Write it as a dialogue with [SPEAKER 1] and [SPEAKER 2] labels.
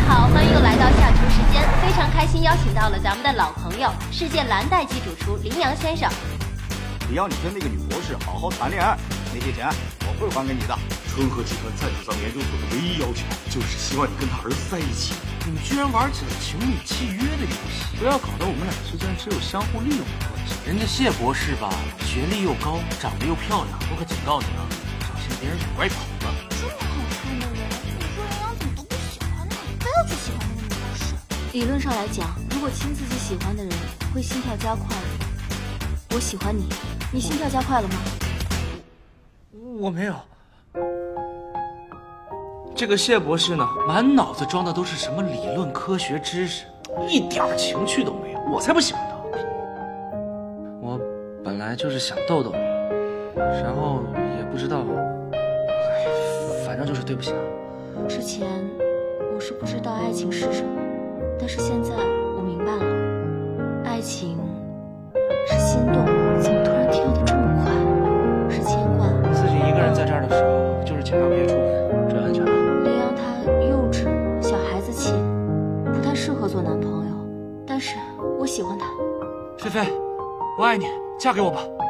[SPEAKER 1] 好，欢迎又来到下厨时间，非常开心邀请到了咱们的老朋友，世界蓝带机主厨林阳先生。
[SPEAKER 2] 只要你跟那个女博士好好谈恋爱，那些钱我会还给你的。
[SPEAKER 3] 春和集团赞助咱们研究所的唯一要求，就是希望你跟他儿子在一起。
[SPEAKER 4] 你们居然玩起了情侣契约的游戏，不要搞得我们俩之间只有相互利用的关系。人家谢博士吧，学历又高，长得又漂亮，我可警告你啊，小心别人给拐跑了。
[SPEAKER 5] 这么好看的人，你说林阳怎么都不喜欢呢？非要去喜欢那个女博士？
[SPEAKER 6] 理论上来讲，如果亲自己喜欢的人会心跳加快。我喜欢你，你心跳加快了吗？
[SPEAKER 4] 我没有。这个谢博士呢，满脑子装的都是什么理论科学知识，一点情趣都没有。我才不喜欢他。我本来就是想逗逗你，然后也不知道，反正就是对不起啊。
[SPEAKER 6] 之前我是不知道爱情是什么，但是现在我明白了，爱情是心动，怎么突然跳得这么快？是牵挂。
[SPEAKER 4] 自己一个人在这儿的时候，就是尽量别出门，注意安全啊。
[SPEAKER 6] 林阳他幼稚，小孩子气，不太适合做男朋友，但是我喜欢他。
[SPEAKER 4] 菲菲，我爱你，嫁给我吧。